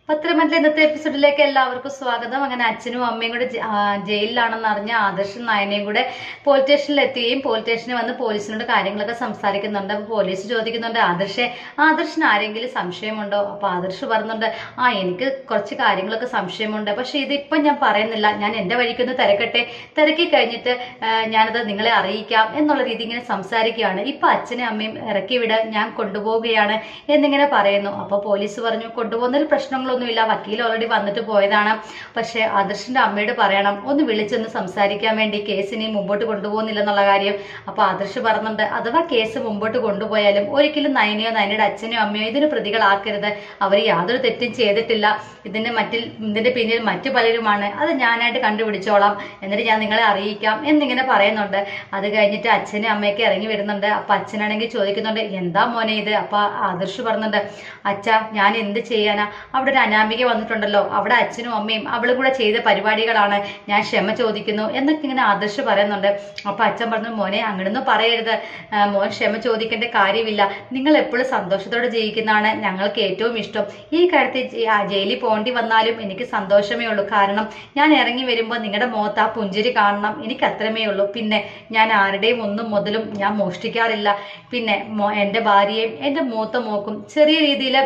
പത്രമറ്റ ഇന്നത്തെ എപ്പിസോഡിലേക്ക് എല്ലാവർക്കും സ്വാഗതം. അങ്ങനെ അച്ഛനും അമ്മയും കൂടെ ജയിലിലാണെന്ന് അറിഞ്ഞ ആദർശും നയനയും കൂടെ പോലീസ് സ്റ്റേഷനിൽ എത്തുകയും പോലീസ് സ്റ്റേഷനിൽ വന്ന് പോലീസിനോട് കാര്യങ്ങളൊക്കെ സംസാരിക്കുന്നുണ്ട്. അപ്പൊ പോലീസ് ചോദിക്കുന്നുണ്ട്, ആദർശിന് ആരെങ്കിലും സംശയമുണ്ടോ? അപ്പൊ ആദർശ് പറയുന്നുണ്ട്, എനിക്ക് കുറച്ച് കാര്യങ്ങളൊക്കെ സംശയമുണ്ട്, പക്ഷെ ഇതിപ്പം ഞാൻ പറയുന്നില്ല, ഞാൻ എന്റെ വഴിക്കൊന്ന് തിരക്കി കഴിഞ്ഞിട്ട് ഞാനത് നിങ്ങളെ അറിയിക്കാം എന്നുള്ള രീതി ഇങ്ങനെ സംസാരിക്കുകയാണ്. ഇപ്പൊ അച്ഛനും അമ്മയും ഇറക്കി വിടാൻ ഞാൻ കൊണ്ടുപോവുകയാണ് എന്നിങ്ങനെ പറയുന്നു. അപ്പൊ പോലീസ് പറഞ്ഞു, കൊണ്ടുപോകുന്നതിൽ പ്രശ്നങ്ങളൊന്നുമില്ല, വക്കീൽ ഓൾറെഡി വന്നിട്ട് പോയതാണ്, പക്ഷെ ആദർശിന്റെ അമ്മയോട് പറയണം ഒന്ന് വിളിച്ചൊന്ന് സംസാരിക്കാൻ വേണ്ടി, കേസ് ഇനി മുമ്പോട്ട് കൊണ്ടുപോകുന്നില്ലെന്നുള്ള കാര്യം. അപ്പൊ ആദർശ് പറഞ്ഞിട്ടുണ്ട്, അഥവാ കേസ് മുമ്പോട്ട് കൊണ്ടുപോയാലും ഒരിക്കലും നയനയോ നയനയുടെ അച്ഛനോ അമ്മയോ ഇതിന് പ്രതികളാക്കരുത്, അവർ യാതൊരു തെറ്റും ചെയ്തിട്ടില്ല, ഇതിന്റെ പിന്നിൽ മറ്റു പലരുമാണ്, അത് ഞാനായിട്ട് കണ്ടുപിടിച്ചോളാം, എന്നിട്ട് ഞാൻ നിങ്ങളെ അറിയിക്കാം എന്നിങ്ങനെ പറയുന്നുണ്ട്. അത് കഴിഞ്ഞിട്ട് അച്ഛനും അമ്മയൊക്കെ ഇറങ്ങി വരുന്നുണ്ട്. അപ്പൊ അച്ഛനാണെങ്കിൽ ചോദിക്കുന്നുണ്ട്, എന്താ മോനെ ഇത്? അപ്പൊ ആദർശ് പറഞ്ഞുണ്ട്, അച്ഛാ ഞാൻ എന്ത് ചെയ്യാനാ, അവിടെ ഒരു അനാമിക വന്നിട്ടുണ്ടല്ലോ, അവിടെ അച്ഛനും അമ്മയും അവളും കൂടെ ചെയ്ത പരിപാടികളാണ്, ഞാൻ ക്ഷമ ചോദിക്കുന്നു എന്നൊക്കെ ഇങ്ങനെ ആദർശ് പറയുന്നുണ്ട്. അപ്പൊ അച്ഛൻ പറഞ്ഞു, മോനെ അങ്ങനൊന്നും പറയരുത്, മോൻ ക്ഷമ ചോദിക്കേണ്ട കാര്യമില്ല, നിങ്ങൾ എപ്പോഴും സന്തോഷത്തോടെ ജീവിക്കുന്നതാണ് ഞങ്ങൾക്ക് ഏറ്റവും ഇഷ്ടം, ഈ കാര്യത്തിൽ ജയിലിൽ പോകേണ്ടി വന്നാലും എനിക്ക് സന്തോഷമേ ഉള്ളൂ, കാരണം ഞാൻ ഇറങ്ങി വരുമ്പോൾ നിങ്ങളുടെ മുഖത്ത് ആ പുഞ്ചിരി കാണണം, എനിക്ക് അത്രമേ ഉള്ളൂ, പിന്നെ ഞാൻ ആരുടെയും ഒന്നും മുതലും ഞാൻ മോഷ്ടിക്കാറില്ല, പിന്നെ എൻ്റെ ഭാര്യയും എൻ്റെ മൂത്ത മോക്കും ചെറിയ രീതിയിൽ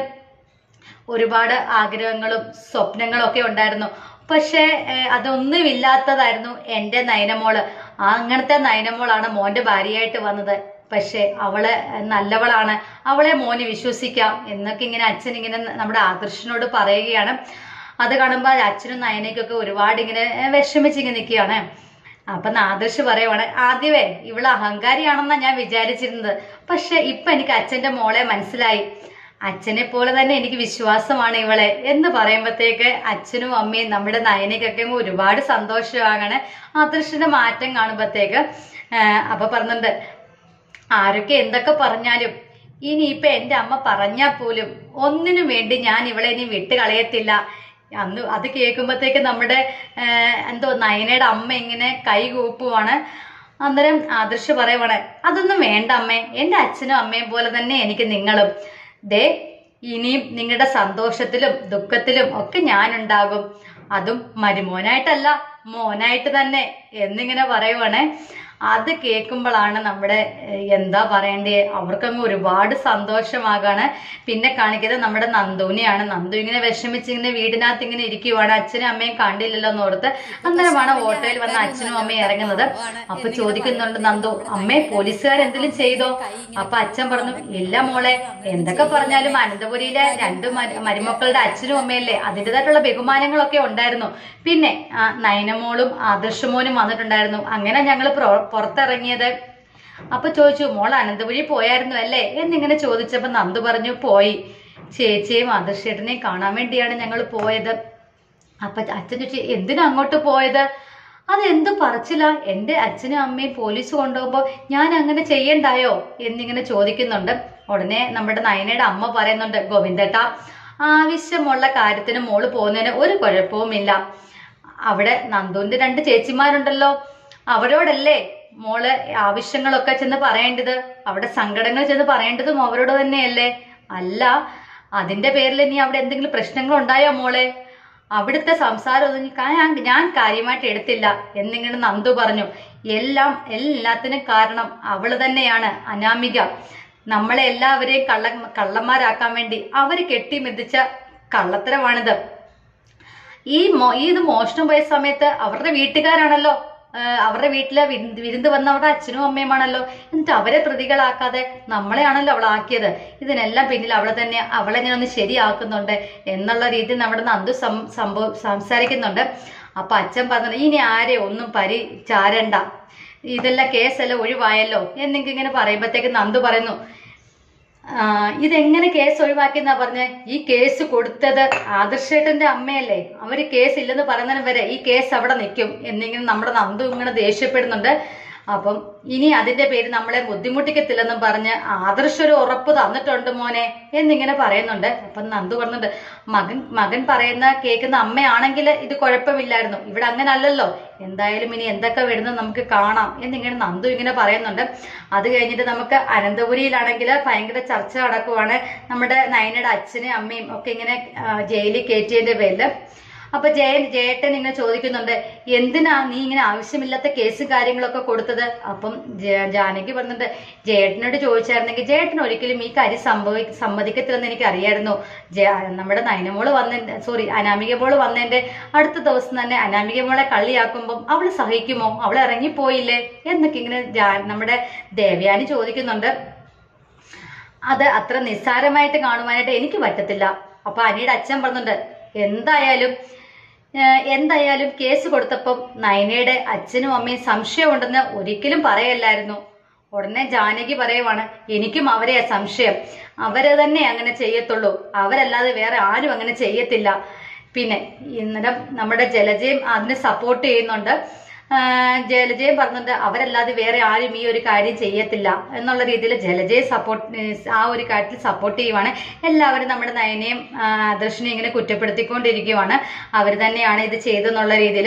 ഒരുപാട് ആഗ്രഹങ്ങളും സ്വപ്നങ്ങളും ഒക്കെ ഉണ്ടായിരുന്നു, പക്ഷെ അതൊന്നുമില്ലാത്തതായിരുന്നു എൻ്റെ നയനമോള്. അങ്ങനത്തെ നയനമോളാണ് മോന്റെ ഭാര്യയായിട്ട് വന്നത്, പക്ഷെ അവള് നല്ലവളാണ്, അവളെ മോന് വിശ്വസിക്കാം എന്നൊക്കെ ഇങ്ങനെ അച്ഛൻ ഇങ്ങനെ നമ്മുടെ ആദർശിനോട് പറയുകയാണ്. അത് കാണുമ്പോൾ അച്ഛനും നയനയ്ക്കൊക്കെ ഒരുപാട് ഇങ്ങനെ വിഷമിച്ചിങ്ങനെ നിൽക്കുകയാണ്. അപ്പൊ ആദർശ് പറയുവാണ്, ആദ്യമേ ഇവള് അഹങ്കാരിയാണെന്നാ ഞാൻ വിചാരിച്ചിരുന്നത്, പക്ഷെ ഇപ്പൊ എനിക്ക് അച്ഛന്റെ മോളെ മനസ്സിലായി, അച്ഛനെ പോലെ തന്നെ എനിക്ക് വിശ്വാസമാണ് ഇവളെ എന്ന് പറയുമ്പോഴത്തേക്ക് അച്ഛനും അമ്മയും നമ്മുടെ നയനയ്ക്കൊക്കെ ഒരുപാട് സന്തോഷമാകാണ് ആദർശിന്റെ മാറ്റം കാണുമ്പോഴത്തേക്ക്. അപ്പൊ പറഞ്ഞിട്ടുണ്ട്, ആരൊക്കെ എന്തൊക്കെ പറഞ്ഞാലും ഇനിയിപ്പൊ എന്റെ അമ്മ പറഞ്ഞാൽ പോലും ഒന്നിനു വേണ്ടി ഞാൻ ഇവളെ ഇനി വിട്ട് കളയത്തില്ല. അത് കേൾക്കുമ്പോഴത്തേക്ക് നമ്മുടെ നയനയുടെ അമ്മ ഇങ്ങനെ കൈ കൂപ്പുവാണ്. അന്നേരം ആദർശ് പറയുവാണ്, അതൊന്നും വേണ്ട അമ്മേ, എന്റെ അച്ഛനും അമ്മയും പോലെ തന്നെ എനിക്ക് നിങ്ങളും, ഇനിയും നിങ്ങളുടെ സന്തോഷത്തിലും ദുഃഖത്തിലും ഒക്കെ ഞാനുണ്ടാകും, അതും മരുമോനായിട്ടല്ല മോനായിട്ട് തന്നെ എന്നിങ്ങനെ പറയുവാണ്. അത് കേൾക്കുമ്പോഴാണ് നമ്മുടെ എന്താ പറയണ്ടേ, അവർക്കങ്ങ് ഒരുപാട് സന്തോഷമാകാണ്. പിന്നെ കാണിക്കുന്നത് നമ്മുടെ നന്ദുവിനെയാണ്. നന്ദു ഇങ്ങനെ വിഷമിച്ചിങ്ങനെ വീടിനകത്ത് ഇങ്ങനെ ഇരിക്കുവാണ്, അച്ഛനും അമ്മയും കണ്ടില്ലല്ലോ എന്നോർത്ത്. അന്നേരമാണ് ഓട്ടോയിൽ വന്ന അച്ഛനും അമ്മയും ഇറങ്ങുന്നത്. അപ്പൊ ചോദിക്കുന്നുണ്ട് നന്ദു, അമ്മേ പോലീസുകാരെന്തെങ്കിലും ചെയ്തോ? അപ്പൊ അച്ഛൻ പറഞ്ഞു, ഇല്ല മോളെ, എന്തൊക്കെ പറഞ്ഞാലും അനന്തപുരിയിലെ രണ്ട് മരുമക്കളുടെ അച്ഛനും അമ്മയല്ലേ, അതിൻ്റെതായിട്ടുള്ള ബഹുമാനങ്ങളൊക്കെ ഉണ്ടായിരുന്നു, പിന്നെ നയനമോളും ആദർശമോനും വന്നിട്ടുണ്ടായിരുന്നു, അങ്ങനെ ഞങ്ങൾ പുറത്തിറങ്ങിയത്. അപ്പൊ ചോദിച്ചു, മോൾ അനന്തപുരി പോയായിരുന്നു അല്ലേ എന്നിങ്ങനെ ചോദിച്ചപ്പോ നന്ദു പറഞ്ഞു, പോയി, ചേച്ചിയെയും ആദർശേട്ടനെയും കാണാൻ വേണ്ടിയാണ് ഞങ്ങൾ പോയത്. അപ്പൊ അച്ഛൻ ചോദിച്ചു, എന്തിനാ അങ്ങോട്ട് പോയത്? അതെന്ത് പറച്ചില്ല, എന്റെ അച്ഛനും അമ്മയും പോലീസ് കൊണ്ടുപോകുമ്പോ ഞാൻ അങ്ങനെ ചെയ്യണ്ടായോ എന്നിങ്ങനെ ചോദിക്കുന്നുണ്ട്. ഉടനെ നമ്മുടെ നയനയുടെ അമ്മ പറയുന്നുണ്ട്, ഗോവിന്ദേട്ടാ, ആവശ്യമുള്ള കാര്യത്തിന് മോള് പോകുന്നതിന് ഒരു കുഴപ്പവുമില്ല, അവിടെ നന്ദുവിന്റെ രണ്ട് ചേച്ചിമാരുണ്ടല്ലോ, അവരോടല്ലേ മോള് ആവശ്യങ്ങളൊക്കെ ചെന്ന് പറയേണ്ടത്, അവിടെ സങ്കടങ്ങൾ ചെന്ന് പറയേണ്ടതും അവരോട് തന്നെയല്ലേ, അല്ല അതിന്റെ പേരിൽ ഇനി അവിടെ എന്തെങ്കിലും പ്രശ്നങ്ങൾ ഉണ്ടായോ മോളെ? അവിടുത്തെ സംസാരം ഞാൻ കാര്യമായിട്ട് എടുത്തില്ല എന്നിങ്ങനെ നന്ദു പറഞ്ഞു. എല്ലാത്തിനും കാരണം അവള് തന്നെയാണ്, അനാമിക. നമ്മളെ എല്ലാവരെയും കള്ളന്മാരാക്കാൻ വേണ്ടി അവര് കെട്ടിമെതിച്ച കള്ളത്തരമാണിത്. ഇത് മോഷണം പോയ സമയത്ത് അവരുടെ വീട്ടുകാരാണല്ലോ, അവരുടെ വീട്ടിലെ വിരുന്ന് വന്ന അവരുടെ അച്ഛനും അമ്മയുമാണല്ലോ, എന്നിട്ട് അവരെ പ്രതികളാക്കാതെ നമ്മളെയാണല്ലോ അവളാക്കിയത്. ഇതിനെല്ലാം പിന്നിൽ അവളെ ഞാൻ ഒന്ന് ശരിയാക്കുന്നുണ്ട് എന്നുള്ള രീതിയിൽ നമ്മുടെ നന്ദു സംസാരിക്കുന്നുണ്ട്. അപ്പൊ അച്ഛൻ പറഞ്ഞു, ഇനി ആരെ ഒന്നും ചാരണ്ട, ഇതെല്ലാം കേസെല്ലാം ഒഴിവായല്ലോ എന്നിങ്ങനെ പറയുമ്പോഴത്തേക്ക് നന്ദു പറയുന്നു, ഇതെങ്ങനെ കേസ് ഒഴിവാക്കിയെന്നാ പറഞ്ഞേ? ഈ കേസ് കൊടുത്തത് ആദർശേട്ടന്റെ അമ്മയല്ലേ, അവര് കേസ് ഇല്ലെന്ന് പറയുന്നതിന് വരെ ഈ കേസ് അവിടെ നിൽക്കും എന്നിങ്ങനെ നമ്മുടെ നന്ദു ഇങ്ങനെ ദേഷ്യപ്പെടുന്നുണ്ട്. അപ്പം ഇനി അതിന്റെ പേര് നമ്മളെ ബുദ്ധിമുട്ടിക്കത്തില്ലെന്നും പറഞ്ഞ് ആദർശ് ഒരു ഉറപ്പ് തന്നിട്ടുണ്ട് മോനെ എന്നിങ്ങനെ പറയുന്നുണ്ട്. അപ്പം നന്ദു പറഞ്ഞിട്ടുണ്ട്, മകൻ പറയുന്ന കേൾക്കുന്ന അമ്മയാണെങ്കിൽ ഇത് കുഴപ്പമില്ലായിരുന്നു, ഇവിടെ അങ്ങനെ അല്ലല്ലോ, എന്തായാലും ഇനി എന്തൊക്കെ വരുന്നത് നമുക്ക് കാണാം എന്നിങ്ങനെ നന്ദു ഇങ്ങനെ പറയുന്നുണ്ട്. അത് കഴിഞ്ഞിട്ട് നമുക്ക് അനന്തപുരിയിലാണെങ്കിൽ ഭയങ്കര ചർച്ച നടക്കുവാണ്. നമ്മുടെ നയനയുടെ അച്ഛനും അമ്മയും ഒക്കെ ഇങ്ങനെ ജയിലിൽ കയറ്റിയതിന്റെ പേരില്. അപ്പൊ ജയേട്ടൻ ഇങ്ങനെ ചോദിക്കുന്നുണ്ട്, എന്തിനാ നീ ഇങ്ങനെ ആവശ്യമില്ലാത്ത കേസും കാര്യങ്ങളൊക്കെ കൊടുത്തത്? അപ്പം ജാനകി പറഞ്ഞിട്ട്, ജയേട്ടനോട് ചോദിച്ചായിരുന്നെങ്കിൽ ജയേട്ടൻ ഒരിക്കലും ഈ കാര്യം സമ്മതിക്കത്തില്ലെന്ന് എനിക്ക് അറിയായിരുന്നു. നമ്മുടെ നയനമോള് അനാമിക മോള് വന്നതിന്റെ അടുത്ത ദിവസം തന്നെ അനാമിക മോളെ കള്ളിയാക്കുമ്പം അവള് സഹിക്കുമോ? അവളെ ഇറങ്ങിപ്പോയില്ലേ എന്നൊക്കെ ഇങ്ങനെ നമ്മുടെ ദേവയാനി ചോദിക്കുന്നുണ്ട്. അത് അത്ര നിസ്സാരമായിട്ട് കാണുവാനായിട്ട് എനിക്ക് പറ്റത്തില്ല. അപ്പൊ അനിയുടെ അച്ഛൻ പറഞ്ഞിട്ടുണ്ട്, എന്തായാലും കേസ് കൊടുത്തപ്പം നയനയുടെ അച്ഛനും അമ്മയും സംശയമുണ്ടെന്ന് ഒരിക്കലും പറയല്ലായിരുന്നു. ഉടനെ ജാനകി പറയുവാണ്, എനിക്കും അവരെ സംശയം. അവര് തന്നെ അങ്ങനെ ചെയ്യത്തുള്ളൂ, അവരല്ലാതെ വേറെ ആരും അങ്ങനെ ചെയ്യത്തില്ല. പിന്നെ ഇന്നലെ നമ്മുടെ ജലജയും അതിനെ സപ്പോർട്ട് ചെയ്യുന്നുണ്ട്. ജലജയും പറഞ്ഞിട്ട് അവരല്ലാതെ വേറെ ആരും ഈ ഒരു കാര്യം ചെയ്യത്തില്ല എന്നുള്ള രീതിയിൽ ജലജയെ ആ ഒരു കാര്യത്തിൽ സപ്പോർട്ട് ചെയ്യുവാണ്. എല്ലാവരും നമ്മുടെ നയനയും ആദർശിനെയും ഇങ്ങനെ കുറ്റപ്പെടുത്തിക്കൊണ്ടിരിക്കുവാണ്, അവർ തന്നെയാണ് ഇത് ചെയ്തെന്നുള്ള രീതിയിൽ.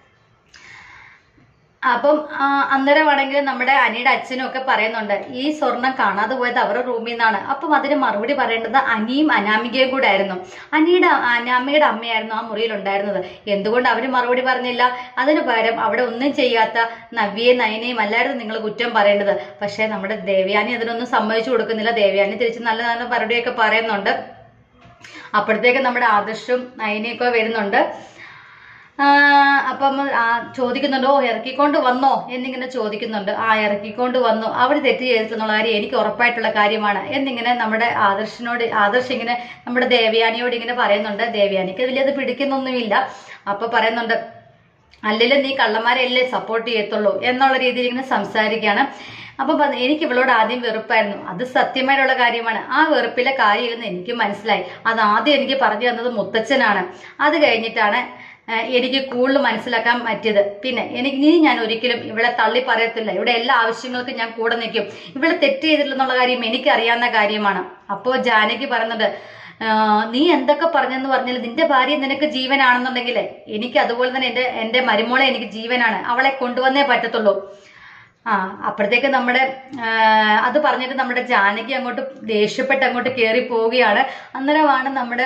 അപ്പം അന്നേരമാണെങ്കിൽ നമ്മുടെ അനിയുടെ അച്ഛനും ഒക്കെ പറയുന്നുണ്ട്, ഈ സ്വർണം കാണാതെ പോയത് അവരുടെ റൂമിൽ നിന്നാണ്. അപ്പം അതിന് മറുപടി പറയേണ്ടത് അനിയും അനാമികയും കൂടെ ആയിരുന്നു. അനാമികയുടെ അമ്മയായിരുന്നു ആ മുറിയിൽ ഉണ്ടായിരുന്നത്. എന്തുകൊണ്ട് അവര് മറുപടി പറഞ്ഞില്ല? അതിനു പകരം അവിടെ ഒന്നും ചെയ്യാത്ത നവ്യയും നയനയും അല്ലായിരുന്നു നിങ്ങൾ കുറ്റം പറയേണ്ടത്. പക്ഷെ നമ്മുടെ ദേവയാനി അതിനൊന്നും സമ്മതിച്ചു കൊടുക്കുന്നില്ല. ദേവയാനി തിരിച്ച് നല്ല നല്ല മറുപടിയൊക്കെ പറയുന്നുണ്ട്. അപ്പോഴത്തേക്ക് നമ്മുടെ ആദർശവും നയനയൊക്കെ വരുന്നുണ്ട്. അപ്പം ചോദിക്കുന്നുണ്ടോ, ഇറക്കിക്കൊണ്ട് വന്നോ എന്നിങ്ങനെ ചോദിക്കുന്നുണ്ട്. ഇറക്കിക്കൊണ്ട് വന്നു, അവർ തെറ്റ് ചെയ്തിട്ടുള്ള കാര്യം എനിക്ക് ഉറപ്പായിട്ടുള്ള കാര്യമാണ് എന്നിങ്ങനെ നമ്മുടെ ആദർശ് ഇങ്ങനെ നമ്മുടെ ദേവയാനിയോട് ഇങ്ങനെ പറയുന്നുണ്ട്. ദേവയാനിക്ക് വലിയത് പിടിക്കുന്നൊന്നുമില്ല. അപ്പൊ പറയുന്നുണ്ട്, അല്ലെങ്കിൽ നീ കള്ളന്മാരെയല്ലേ സപ്പോർട്ട് ചെയ്യത്തുള്ളൂ എന്നുള്ള രീതിയിൽ ഇങ്ങനെ സംസാരിക്കുകയാണ്. അപ്പൊ എനിക്ക് ഇവളോട് ആദ്യം വെറുപ്പായിരുന്നു, അത് സത്യമായിട്ടുള്ള കാര്യമാണ്. ആ വെറുപ്പിലെ കാര്യമില്ലെന്ന് എനിക്ക് മനസ്സിലായി. അത് ആദ്യം എനിക്ക് പറഞ്ഞു തന്നത് മുത്തച്ഛനാണ്. അത് കഴിഞ്ഞിട്ടാണ് എനിക്ക് കൂടുതൽ മനസ്സിലാക്കാൻ പറ്റിയത്. പിന്നെ ഞാൻ ഒരിക്കലും ഇവളെ തള്ളി പറയത്തില്ല. ഇവിടെ എല്ലാ ആവശ്യങ്ങൾക്കും ഞാൻ കൂടെ നിൽക്കും. ഇവളെ തെറ്റ് ചെയ്തിട്ടില്ലെന്നുള്ള കാര്യം എനിക്ക് അറിയാവുന്ന കാര്യമാണ്. അപ്പോ ജാനകി പറയുന്നുണ്ട്, നീ എന്തൊക്കെ പറഞ്ഞെന്ന് പറഞ്ഞാൽ നിന്റെ ഭാര്യ നിനക്ക് ജീവനാണെന്നുണ്ടെങ്കിലേ എനിക്ക് അതുപോലെ തന്നെ എന്റെ മരുമോളെ എനിക്ക് ജീവനാണ്. അവളെ കൊണ്ടുവന്നേ പറ്റത്തുള്ളൂ. അപ്പോഴത്തേക്ക് നമ്മുടെ അത് പറഞ്ഞിട്ട് നമ്മുടെ ജാനകി അങ്ങോട്ട് ദേഷ്യപ്പെട്ട് അങ്ങോട്ട് കയറി പോവുകയാണ്. അന്നേരമാണ് നമ്മുടെ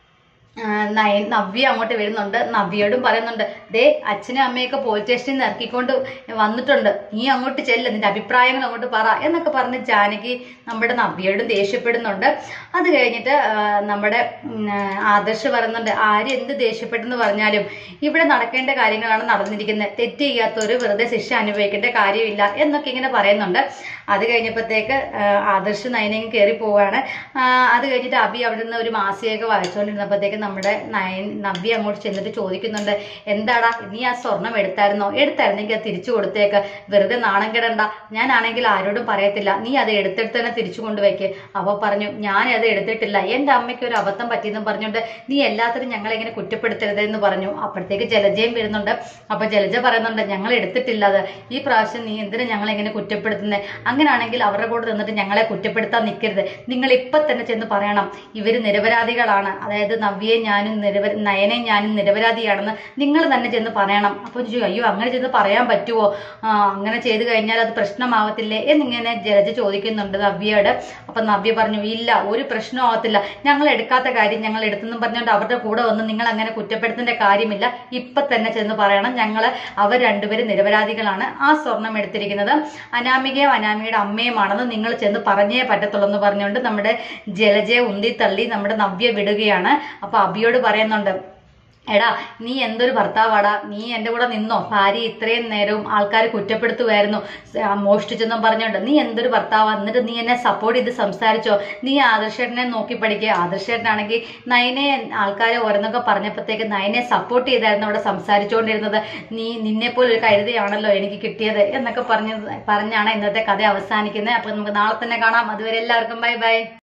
നവ്യ അങ്ങോട്ട് വരുന്നുണ്ട്. നവ്യയോടും പറയുന്നുണ്ട്, ദേ അച്ഛനും അമ്മയൊക്കെ പോലീസ് സ്റ്റേഷനിൽ നിന്ന് ഇറക്കിക്കൊണ്ട് വന്നിട്ടുണ്ട്, നീ അങ്ങോട്ട് ചെല്ല്, നിന്റെ അഭിപ്രായങ്ങൾ അങ്ങോട്ട് പറ എന്നൊക്കെ പറഞ്ഞ് ജാനകി നമ്മുടെ നവ്യയോടും ദേഷ്യപ്പെടുന്നുണ്ട്. അത് കഴിഞ്ഞിട്ട് നമ്മുടെ ആദർശ് പറയുന്നുണ്ട്, ആര് എന്ത് ദേഷ്യപ്പെട്ടെന്ന് പറഞ്ഞാലും ഇവിടെ നടക്കേണ്ട കാര്യങ്ങളാണ് നടന്നിരിക്കുന്നത്. തെറ്റ് ചെയ്യാത്തവര് വെറുതെ ശിക്ഷ അനുഭവിക്കേണ്ട കാര്യമില്ല എന്നൊക്കെ ഇങ്ങനെ പറയുന്നുണ്ട്. അത് കഴിഞ്ഞപ്പോഴത്തേക്ക് ആദർശ് നയനയും കയറി പോവുകയാണ്. അത് കഴിഞ്ഞിട്ട് അബി അവിടെ നിന്ന് ഒരു മാസികയൊക്കെ വായിച്ചുകൊണ്ടിരുന്നപ്പോഴത്തേക്ക് നമ്മുടെ നവ്യ അങ്ങോട്ട് ചെന്നിട്ട് ചോദിക്കുന്നുണ്ട്, എന്താടാ നീ ആ സ്വർണം എടുത്തായിരുന്നെങ്കിൽ അത് തിരിച്ചു കൊടുത്തേക്ക്, വെറുതെ നാണം കെടണ്ട. ഞാനാണെങ്കിൽ ആരോടും പറയത്തില്ല, നീ അത് എടുത്തെടുത്ത് തന്നെ തിരിച്ചു കൊണ്ടുവയ്ക്ക്. അവ പറഞ്ഞു, ഞാൻ അത് എടുത്തിട്ടില്ല, എന്റെ അമ്മയ്ക്ക് ഒരു അബദ്ധം പറ്റിയെന്നും പറഞ്ഞുകൊണ്ട് നീ എല്ലാത്തിനും ഞങ്ങളെ ഇങ്ങനെ കുറ്റപ്പെടുത്തരുതെന്ന് പറഞ്ഞു. അപ്പോഴത്തേക്ക് ജലജയും വരുന്നുണ്ട്. അപ്പൊ ജലജ പറയുന്നുണ്ട്, ഞങ്ങൾ എടുത്തിട്ടില്ല, അത് ഈ പ്രാവശ്യം നീ എന്തിനാ ഞങ്ങളെ ഇങ്ങനെ കുറ്റപ്പെടുത്തുന്നത്? അങ്ങനെയാണെങ്കിൽ അവരുടെ കൂടെ നിന്നിട്ട് ഞങ്ങളെ കുറ്റപ്പെടുത്താൻ നിൽക്കരുത്. നിങ്ങൾ ഇപ്പൊ തന്നെ ചെന്ന് പറയണം ഇവര് നിരപരാധികളാണ്, അതായത് നവ്യയും ഞാനും നയനയും ഞാനും നിരപരാധിയാണെന്ന് നിങ്ങൾ തന്നെ ചെന്ന് പറയണം. അപ്പൊ അയ്യോ അങ്ങനെ ചെന്ന് പറയാൻ പറ്റുമോ? അങ്ങനെ ചെയ്തു കഴിഞ്ഞാൽ അത് പ്രശ്നമാവത്തില്ലേ എന്നിങ്ങനെ ജലജ ചോദിക്കുന്നുണ്ട് നവ്യയോട്. അപ്പൊ നവ്യ പറഞ്ഞു, ഇല്ല, ഒരു പ്രശ്നം ആവത്തില്ല, ഞങ്ങൾ എടുക്കാത്ത കാര്യം ഞങ്ങൾ എടുത്തെന്നും പറഞ്ഞുകൊണ്ട് അവരുടെ കൂടെ വന്ന് നിങ്ങൾ അങ്ങനെ കുറ്റപ്പെടുത്തേണ്ട കാര്യമില്ല. ഇപ്പൊ തന്നെ ചെന്ന് പറയണം അവർ രണ്ടുപേരും നിരപരാധികളാണ്. ആ സ്വർണം എടുത്തിരിക്കുന്നത് അനാമികയുടെ അമ്മയുമാണെന്ന് നിങ്ങൾ ചെന്ന് പറഞ്ഞേ പറ്റത്തുള്ളൂ എന്ന് പറഞ്ഞുകൊണ്ട് നമ്മുടെ ജലജയെ ഉന്തി തള്ളി നമ്മുടെ നവ്യ വിടുകയാണ്. അപ്പൊ അബിയോട് പറയുന്നുണ്ട്, എടാ നീ എന്തൊരു ഭർത്താവാടാ, നീ എന്റെ കൂടെ നിന്നോ? ഭാര്യ ഇത്രയും നേരവും ആൾക്കാർ കുറ്റപ്പെടുത്തുമായിരുന്നു മോഷ്ടിച്ചെന്നും പറഞ്ഞോണ്ട്. നീ എന്തൊരു ഭർത്താവാ? എന്നിട്ട് നീ എന്നെ സപ്പോർട്ട് ചെയ്ത് സംസാരിച്ചോ? നീ ആദർശേട്ടനെ നോക്കി പഠിക്കുക. ആദർശേട്ടനാണെങ്കിൽ നയനെ ആൾക്കാരെ ഓരോന്നൊക്കെ പറഞ്ഞപ്പോഴത്തേക്ക് നയനെ സപ്പോർട്ട് ചെയ്തായിരുന്നു അവിടെ സംസാരിച്ചുകൊണ്ടിരുന്നത്. നിന്നെ പോലെ ഒരു കരുതയാണല്ലോ എനിക്ക് കിട്ടിയത് എന്നൊക്കെ പറഞ്ഞാണ് ഇന്നത്തെ കഥ അവസാനിക്കുന്നത്. അപ്പൊ നമുക്ക് നാളെ തന്നെ കാണാം. അതുവരെ എല്ലാവർക്കും ബൈ ബൈ.